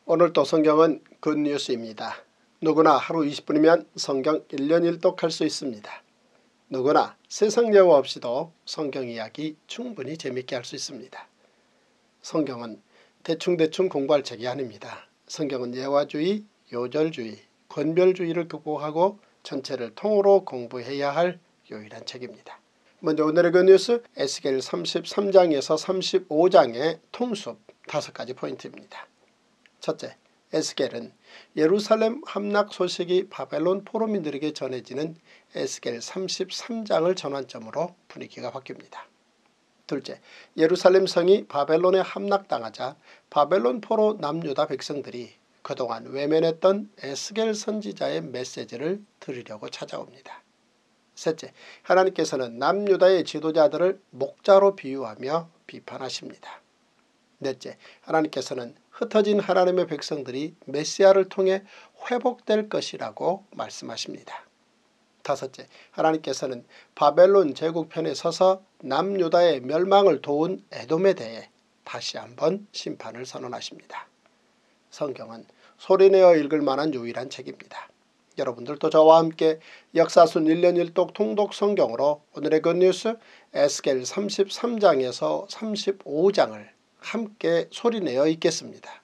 오늘도 성경은 굿뉴스입니다. 누구나 하루 20분이면 성경 1년 1독할 수 있습니다. 누구나 세상 예화 없이도 성경 이야기 충분히 재밌게 할 수 있습니다. 성경은 대충대충 공부할 책이 아닙니다. 성경은 예화주의, 요절주의, 권별주의를 극복하고 전체를 통으로 공부해야 할 유일한 책입니다. 먼저 오늘의 굿뉴스 에스겔 33장에서 35장의 통숲 5가지 포인트입니다. 첫째, 에스겔은 예루살렘 함락 소식이 바벨론 포로민들에게 전해지는 에스겔 33장을 전환점으로 분위기가 바뀝니다. 둘째, 예루살렘 성이 바벨론에 함락당하자 바벨론 포로 남유다 백성들이 그동안 외면했던 에스겔 선지자의 메시지를 들으려고 찾아옵니다. 셋째, 하나님께서는 남유다의 지도자들을 목자로 비유하며 비판하십니다. 넷째, 하나님께서는 흩어진 하나님의 백성들이 메시아를 통해 회복될 것이라고 말씀하십니다. 다섯째, 하나님께서는 바벨론 제국편에 서서 남유다의 멸망을 도운 에돔에 대해 다시 한번 심판을 선언하십니다. 성경은 소리내어 읽을 만한 유일한 책입니다. 여러분들도 저와 함께 역사순 1년 1독 통독 성경으로 오늘의 굿뉴스 에스겔 33장에서 35장을 함께 소리내어 읽겠습니다.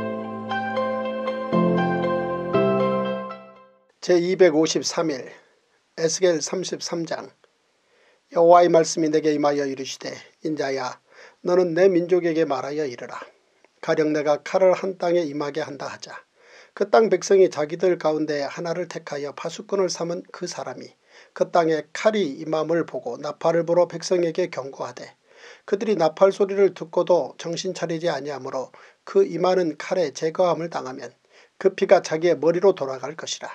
제253일 에스겔 33장. 여호와의 말씀이 내게 임하여 이르시되 인자야 너는 내 민족에게 말하여 이르라. 가령 내가 칼을 한 땅에 임하게 한다 하자. 그 땅 백성이 자기들 가운데 하나를 택하여 파수꾼을 삼은 그 사람이 그 땅에 칼이 임함을 보고 나팔을 불어 백성에게 경고하되 그들이 나팔 소리를 듣고도 정신 차리지 아니하므로 그 임하는 칼에 제거함을 당하면 그 피가 자기의 머리로 돌아갈 것이라.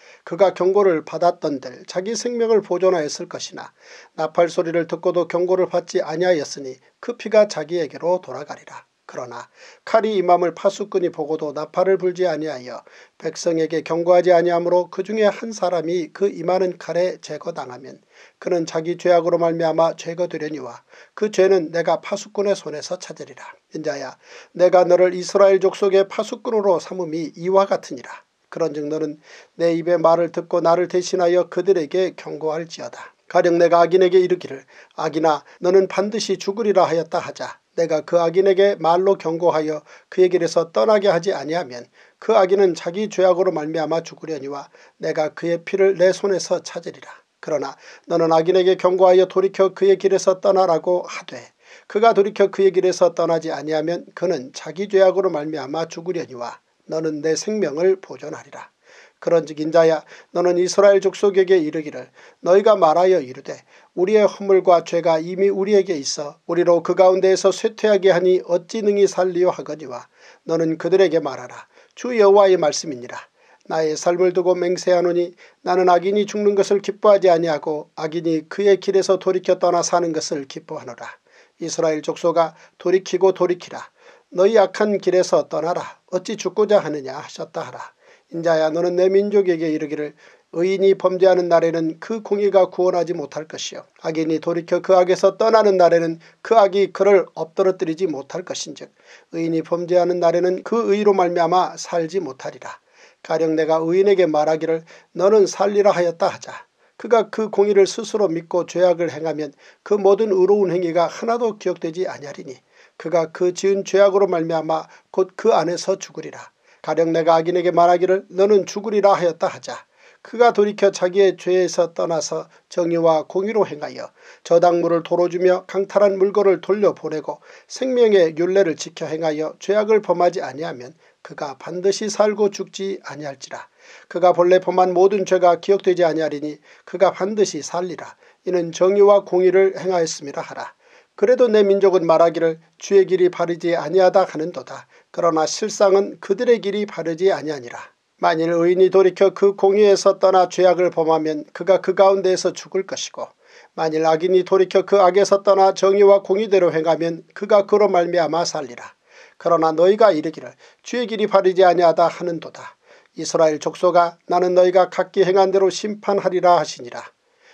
그가 경고를 받았던들 자기 생명을 보존하였을 것이나 나팔 소리를 듣고도 경고를 받지 아니하였으니 그 피가 자기에게로 돌아가리라. 그러나 칼이 임함을 파수꾼이 보고도 나팔을 불지 아니하여 백성에게 경고하지 아니하므로 그 중에 한 사람이 그 임하는 칼에 제거당하면 그는 자기 죄악으로 말미암아 제거되려니와 그 죄는 내가 파수꾼의 손에서 찾으리라. 인자야 내가 너를 이스라엘 족속의 파수꾼으로 삼음이 이와 같으니라. 그런즉 너는 내 입의 말을 듣고 나를 대신하여 그들에게 경고할지어다. 가령 내가 악인에게 이르기를 악인아 너는 반드시 죽으리라 하였다 하자. 내가 그 악인에게 말로 경고하여 그의 길에서 떠나게 하지 아니하면 그 악인은 자기 죄악으로 말미암아 죽으려니와 내가 그의 피를 내 손에서 찾으리라. 그러나 너는 악인에게 경고하여 돌이켜 그의 길에서 떠나라고 하되 그가 돌이켜 그의 길에서 떠나지 아니하면 그는 자기 죄악으로 말미암아 죽으려니와 너는 내 생명을 보존하리라. 그런즉 인자야 너는 이스라엘 족속에게 이르기를 너희가 말하여 이르되 우리의 허물과 죄가 이미 우리에게 있어 우리로 그 가운데에서 쇠퇴하게 하니 어찌 능히 살리요 하거니와 너는 그들에게 말하라. 주 여호와의 말씀이니라. 나의 삶을 두고 맹세하노니 나는 악인이 죽는 것을 기뻐하지 아니하고 악인이 그의 길에서 돌이켜 떠나 사는 것을 기뻐하노라. 이스라엘 족속아 돌이키고 돌이키라. 너희 악한 길에서 떠나라. 어찌 죽고자 하느냐 하셨다 하라. 인자야 너는 내 민족에게 이르기를 의인이 범죄하는 날에는 그 공의가 구원하지 못할 것이요 악인이 돌이켜 그 악에서 떠나는 날에는 그 악이 그를 엎드러뜨리지 못할 것인즉 의인이 범죄하는 날에는 그 의로 말미암아 살지 못하리라. 가령 내가 의인에게 말하기를 너는 살리라 하였다 하자. 그가 그 공의를 스스로 믿고 죄악을 행하면 그 모든 의로운 행위가 하나도 기억되지 아니하리니 그가 그 지은 죄악으로 말미암아 곧 그 안에서 죽으리라. 가령 내가 악인에게 말하기를 너는 죽으리라 하였다 하자. 그가 돌이켜 자기의 죄에서 떠나서 정의와 공의로 행하여 저당물을 도로 주며 강탈한 물건을 돌려보내고 생명의 율례를 지켜 행하여 죄악을 범하지 아니하면 그가 반드시 살고 죽지 아니할지라. 그가 본래 범한 모든 죄가 기억되지 아니하리니 그가 반드시 살리라. 이는 정의와 공의를 행하였음이라 하라. 그래도 내 민족은 말하기를 주의 길이 바르지 아니하다 하는도다. 그러나 실상은 그들의 길이 바르지 아니하니라. 만일 의인이 돌이켜 그 공의에서 떠나 죄악을 범하면 그가 그 가운데에서 죽을 것이고 만일 악인이 돌이켜 그 악에서 떠나 정의와 공의대로 행하면 그가 그로 말미암아 살리라. 그러나 너희가 이르기를 주의 길이 바르지 아니하다 하는도다. 이스라엘 족속아 나는 너희가 각기 행한 대로 심판하리라 하시니라.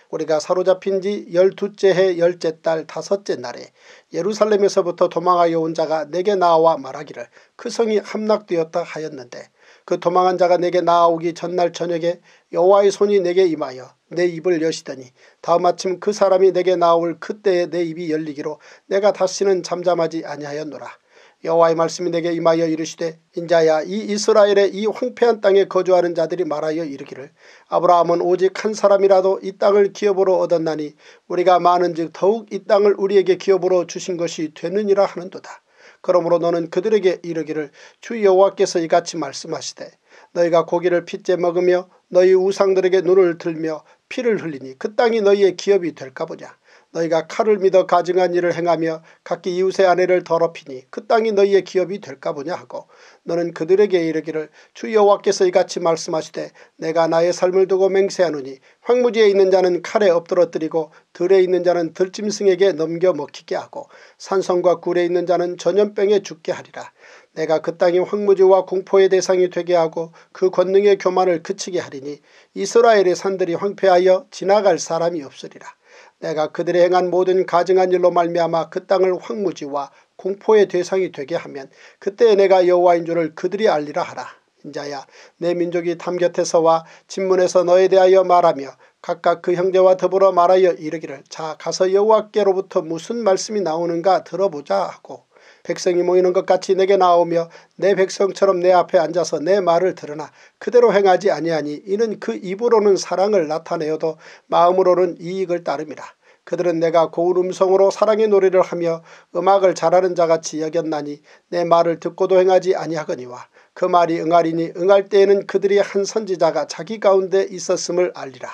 우리가 사로잡힌 지 12째 해 10째 달 5째 날에 예루살렘에서부터 도망하여 온 자가 내게 나와 말하기를 그 성이 함락되었다 하였는데 그 도망한 자가 내게 나아오기 전날 저녁에 여호와의 손이 내게 임하여 내 입을 여시더니 다음 아침 그 사람이 내게 나올 그때에 내 입이 열리기로 내가 다시는 잠잠하지 아니하였노라. 여호와의 말씀이 내게 임하여 이르시되 인자야 이 이스라엘의 이 황폐한 땅에 거주하는 자들이 말하여 이르기를 아브라함은 오직 한 사람이라도 이 땅을 기업으로 얻었나니 우리가 많은즉 더욱 이 땅을 우리에게 기업으로 주신 것이 되느니라 하는도다. 그러므로 너는 그들에게 이르기를 주 여호와께서 이같이 말씀하시되 너희가 고기를 핏째 먹으며 너희 우상들에게 눈을 들며 피를 흘리니 그 땅이 너희의 기업이 될까 보냐. 너희가 칼을 믿어 가증한 일을 행하며 각기 이웃의 아내를 더럽히니 그 땅이 너희의 기업이 될까 보냐 하고 너는 그들에게 이르기를 주 여호와께서 이같이 말씀하시되 내가 나의 삶을 두고 맹세하노니 황무지에 있는 자는 칼에 엎드러뜨리고 들에 있는 자는 들짐승에게 넘겨 먹히게 하고 산성과 굴에 있는 자는 전염병에 죽게 하리라. 내가 그 땅이 황무지와 공포의 대상이 되게 하고 그 권능의 교만을 그치게 하리니 이스라엘의 산들이 황폐하여 지나갈 사람이 없으리라. 내가 그들이 행한 모든 가증한 일로 말미암아 그 땅을 황무지와 공포의 대상이 되게 하면 그때 내가 여호와인 줄을 그들이 알리라 하라. 인자야 내 민족이 담 곁에서와 진문에서 너에 대하여 말하며 각각 그 형제와 더불어 말하여 이르기를 자 가서 여호와께로부터 무슨 말씀이 나오는가 들어보자 하고 백성이 모이는 것 같이 내게 나오며 내 백성처럼 내 앞에 앉아서 내 말을 들으나 그대로 행하지 아니하니 이는 그 입으로는 사랑을 나타내어도 마음으로는 이익을 따름이라. 그들은 내가 고운 음성으로 사랑의 노래를 하며 음악을 잘하는 자같이 여겼나니 내 말을 듣고도 행하지 아니하거니와 그 말이 응하리니 응할 때에는 그들이 한 선지자가 자기 가운데 있었음을 알리라.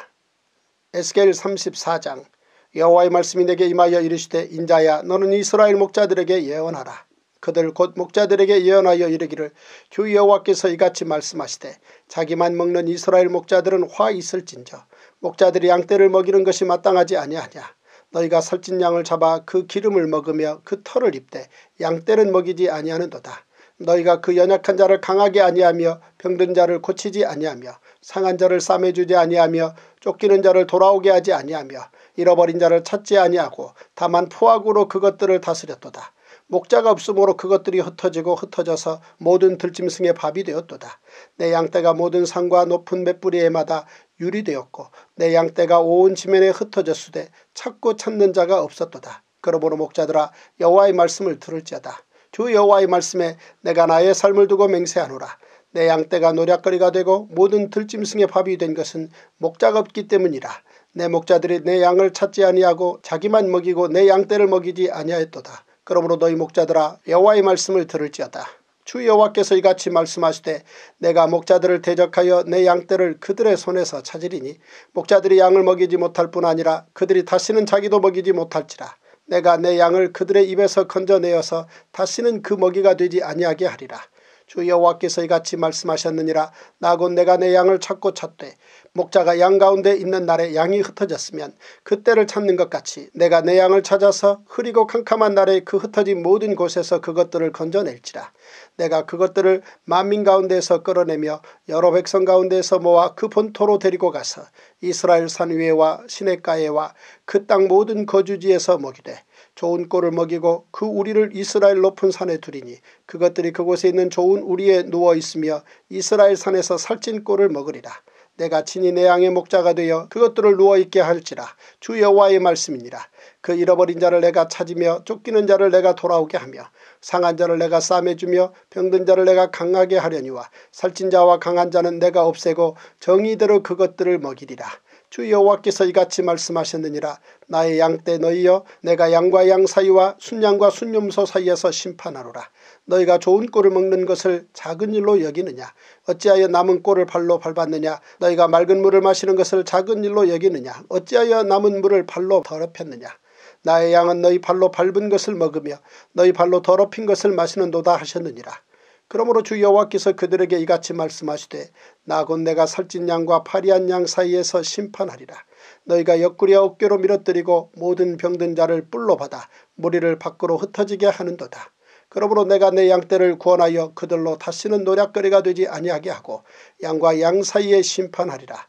에스겔 34장 여호와의 말씀이 내게 임하여 이르시되 인자야 너는 이스라엘 목자들에게 예언하라. 그들 곧 목자들에게 예언하여 이르기를 주 여호와께서 이같이 말씀하시되 자기만 먹는 이스라엘 목자들은 화 있을진저 목자들이 양떼를 먹이는 것이 마땅하지 아니하냐. 너희가 살찐 양을 잡아 그 기름을 먹으며 그 털을 입되 양떼는 먹이지 아니하는도다. 너희가 그 연약한 자를 강하게 아니하며 병든 자를 고치지 아니하며 상한 자를 싸매주지 아니하며 쫓기는 자를 돌아오게 하지 아니하며 잃어버린 자를 찾지 아니하고 다만 포악으로 그것들을 다스렸도다. 목자가 없으므로 그것들이 흩어지고 흩어져서 모든 들짐승의 밥이 되었도다. 내 양떼가 모든 산과 높은 맷뿌리에마다 유리 되었고 내 양떼가 온 지면에 흩어졌으되 찾고 찾는 자가 없었도다. 그러므로 목자들아 여호와의 말씀을 들을지어다. 주 여호와의 말씀에 내가 나의 삶을 두고 맹세하노라. 내 양떼가 노략거리가 되고 모든 들짐승의 밥이 된 것은 목자가 없기 때문이라. 내 목자들이 내 양을 찾지 아니하고 자기만 먹이고 내 양떼를 먹이지 아니하였도다. 그러므로 너희 목자들아 여호와의 말씀을 들을지어다. 주 여호와께서 이같이 말씀하시되 내가 목자들을 대적하여 내 양떼를 그들의 손에서 찾으리니 목자들이 양을 먹이지 못할 뿐 아니라 그들이 다시는 자기도 먹이지 못할지라. 내가 내 양을 그들의 입에서 건져내어서 다시는 그 먹이가 되지 아니하게 하리라. 주 여호와께서 이같이 말씀하셨느니라. 나 곧 내가 내 양을 찾고 찾되 목자가 양 가운데 있는 날에 양이 흩어졌으면 그때를 찾는 것 같이 내가 내 양을 찾아서 흐리고 캄캄한 날에 그 흩어진 모든 곳에서 그것들을 건져낼지라. 내가 그것들을 만민 가운데에서 끌어내며 여러 백성 가운데에서 모아 그 본토로 데리고 가서 이스라엘 산 위에와 시냇가에와 그 땅 모든 거주지에서 먹이되 좋은 꼴을 먹이고 그 우리를 이스라엘 높은 산에 두리니 그것들이 그곳에 있는 좋은 우리에 누워있으며 이스라엘 산에서 살찐 꼴을 먹으리라. 내가 친히 내 양의 목자가 되어 그것들을 누워있게 할지라. 주 여호와의 말씀이니라. 그 잃어버린 자를 내가 찾으며 쫓기는 자를 내가 돌아오게 하며 상한 자를 내가 싸매주며 병든 자를 내가 강하게 하려니와 살찐 자와 강한 자는 내가 없애고 정의대로 그것들을 먹이리라. 주 여호와께서 이같이 말씀하셨느니라. 나의 양떼 너희여 내가 양과 양 사이와 순양과 순염소 사이에서 심판하노라. 너희가 좋은 꼴을 먹는 것을 작은 일로 여기느냐. 어찌하여 남은 꼴을 발로 밟았느냐. 너희가 맑은 물을 마시는 것을 작은 일로 여기느냐. 어찌하여 남은 물을 발로 더럽혔느냐. 나의 양은 너희 발로 밟은 것을 먹으며 너희 발로 더럽힌 것을 마시는도다 하셨느니라. 그러므로 주 여호와께서 그들에게 이같이 말씀하시되 나 곧 내가 살찐 양과 파리한 양 사이에서 심판하리라. 너희가 옆구리와 어깨로 밀어뜨리고 모든 병든 자를 뿔로 받아 무리를 밖으로 흩어지게 하는도다. 그러므로 내가 내 양떼를 구원하여 그들로 다시는 노략거리가 되지 아니하게 하고 양과 양 사이에 심판하리라.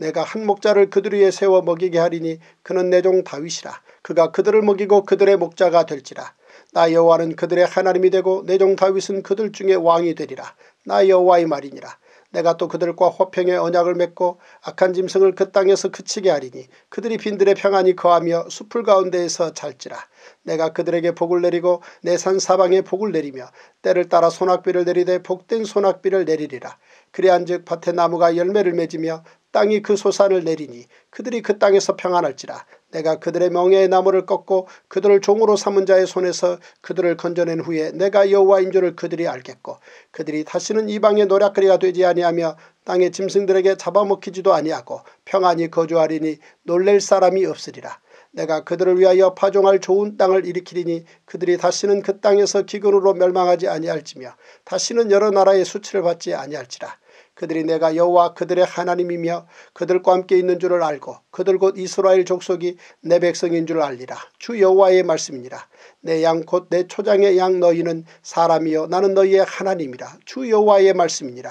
내가 한 목자를 그들 위에 세워 먹이게 하리니 그는 내 종 다윗이라. 그가 그들을 먹이고 그들의 목자가 될지라. 나 여호와는 그들의 하나님이 되고 내 종 다윗은 그들 중에 왕이 되리라. 나 여호와의 말이니라. 내가 또 그들과 화평의 언약을 맺고 악한 짐승을 그 땅에서 그치게 하리니 그들이 빈들에 평안히 거하며 숲을 가운데에서 잘지라. 내가 그들에게 복을 내리고 내 산 사방에 복을 내리며 때를 따라 소낙비를 내리되 복된 소낙비를 내리리라. 그리한즉 밭의 나무가 열매를 맺으며 땅이 그 소산을 내리니 그들이 그 땅에서 평안할지라. 내가 그들의 멍에의 나무를 꺾고 그들을 종으로 삼은 자의 손에서 그들을 건져낸 후에 내가 여호와인 줄을 그들이 알겠고 그들이 다시는 이방의 노략거리가 되지 아니하며 땅의 짐승들에게 잡아먹히지도 아니하고 평안히 거주하리니 놀랄 사람이 없으리라. 내가 그들을 위하여 파종할 좋은 땅을 일으키리니 그들이 다시는 그 땅에서 기근으로 멸망하지 아니할지며 다시는 여러 나라의 수치를 받지 아니할지라. 그들이 내가 여호와 그들의 하나님이며 그들과 함께 있는 줄을 알고 그들 곧 이스라엘 족속이 내 백성인 줄 알리라. 주 여호와의 말씀이니라. 내 양 곧 내 초장의 양 너희는 사람이요 나는 너희의 하나님이라. 주 여호와의 말씀이니라.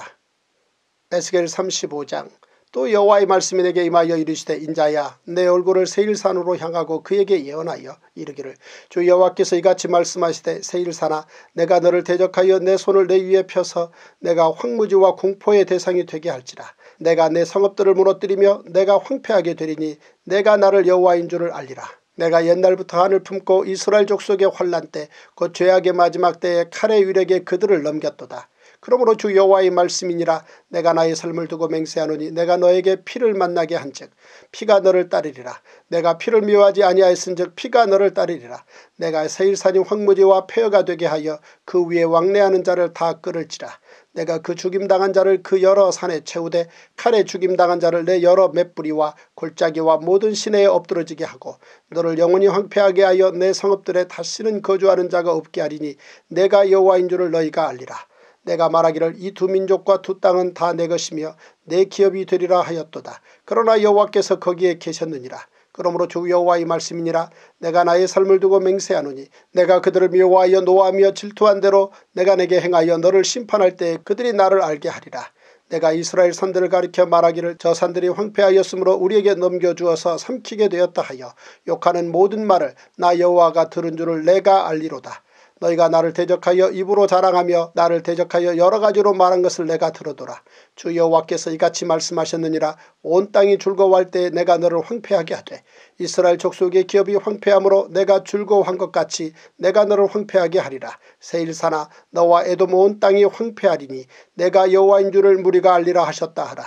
에스겔 35장. 또 여호와의 말씀이 내게 임하여 이르시되 인자야 내 얼굴을 세일산으로 향하고 그에게 예언하여 이르기를 주 여호와께서 이같이 말씀하시되 세일산아 내가 너를 대적하여 내 손을 내 위에 펴서 내가 황무지와 공포의 대상이 되게 할지라. 내가 내 성읍들을 무너뜨리며 내가 황폐하게 되리니 내가 나를 여호와인 줄을 알리라. 내가 옛날부터 한을 품고 이스라엘 족속의 환난 때 곧 죄악의 마지막 때에 칼의 위력에 그들을 넘겼도다. 그러므로 주 여호와의 말씀이니라. 내가 나의 삶을 두고 맹세하노니 내가 너에게 피를 만나게 한즉 피가 너를 따르리라. 내가 피를 미워하지 아니하였은즉 피가 너를 따르리라. 내가 세일산이 황무지와 폐허가 되게 하여 그 위에 왕래하는 자를 다 끌을지라. 내가 그 죽임당한 자를 그 여러 산에 채우되 칼에 죽임당한 자를 내 여러 맷뿌리와 골짜기와 모든 시내에 엎드러지게 하고 너를 영원히 황폐하게 하여 내 성읍들에 다시는 거주하는 자가 없게 하리니 내가 여호와인 줄을 너희가 알리라. 내가 말하기를 이 두 민족과 두 땅은 다 내 것이며 내 기업이 되리라 하였도다. 그러나 여호와께서 거기에 계셨느니라. 그러므로 주 여호와의 말씀이니라. 내가 나의 삶을 두고 맹세하노니 내가 그들을 미워하여 노하며 질투한 대로 내가 내게 행하여 너를 심판할 때 그들이 나를 알게 하리라. 내가 이스라엘 산들을 가리켜 말하기를 저 산들이 황폐하였으므로 우리에게 넘겨주어서 삼키게 되었다 하여 욕하는 모든 말을 나 여호와가 들은 줄을 내가 알리로다. 너희가 나를 대적하여 입으로 자랑하며 나를 대적하여 여러 가지로 말한 것을 내가 들어도라. 주 여호와께서 이같이 말씀하셨느니라. 온 땅이 즐거워할 때에 내가 너를 황폐하게 하되 이스라엘 족속의 기업이 황폐함으로 내가 즐거워한 것 같이 내가 너를 황폐하게 하리라. 세일산아 너와 에돔 온 땅이 황폐하리니 내가 여호와인 줄을 무리가 알리라 하셨다 하라.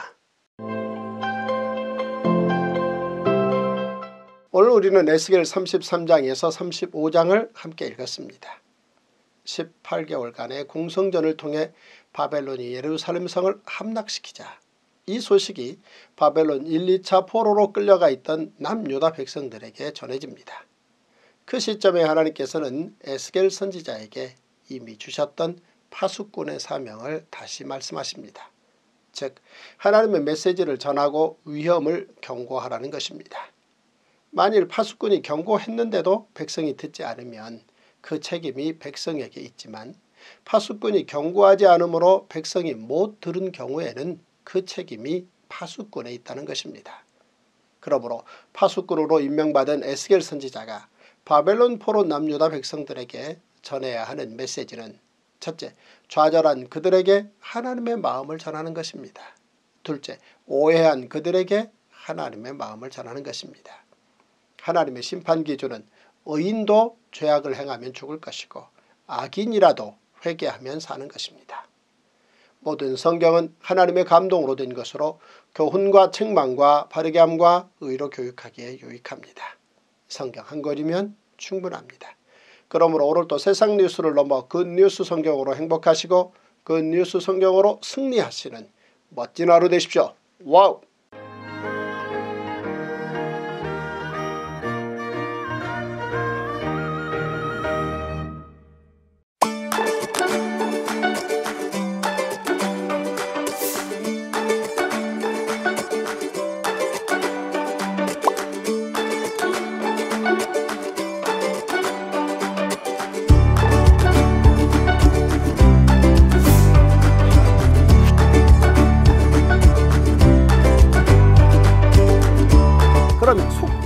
오늘 우리는 에스겔 33장에서 35장을 함께 읽었습니다. 18개월간의 공성전을 통해 바벨론이 예루살렘 성을 함락시키자 이 소식이 바벨론 1, 2차 포로로 끌려가 있던 남유다 백성들에게 전해집니다. 그 시점에 하나님께서는 에스겔 선지자에게 이미 주셨던 파수꾼의 사명을 다시 말씀하십니다. 즉 하나님의 메시지를 전하고 위험을 경고하라는 것입니다. 만일 파수꾼이 경고했는데도 백성이 듣지 않으면 그 책임이 백성에게 있지만 파수꾼이 경고하지 않으므로 백성이 못 들은 경우에는 그 책임이 파수꾼에 있다는 것입니다. 그러므로 파수꾼으로 임명받은 에스겔 선지자가 바벨론 포로 남유다 백성들에게 전해야 하는 메시지는 첫째, 좌절한 그들에게 하나님의 마음을 전하는 것입니다. 둘째, 오해한 그들에게 하나님의 마음을 전하는 것입니다. 하나님의 심판 기준은 의인도 죄악을 행하면 죽을 것이고 악인이라도 회개하면 사는 것입니다. 모든 성경은 하나님의 감동으로 된 것으로 교훈과 책망과 바르게 함과 의로 교육하기에 유익합니다. 성경 한 권이면 충분합니다. 그러므로 오늘도 세상 뉴스를 넘어 굿뉴스 성경으로 행복하시고 굿뉴스 성경으로 승리하시는 멋진 하루 되십시오. 와우!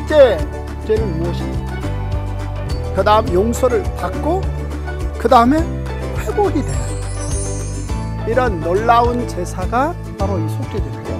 번째 죄는 무엇입니까? 그 다음 용서를 받고 그 다음에 회복이 되는 이런 놀라운 제사가 바로 이 속죄제인데요.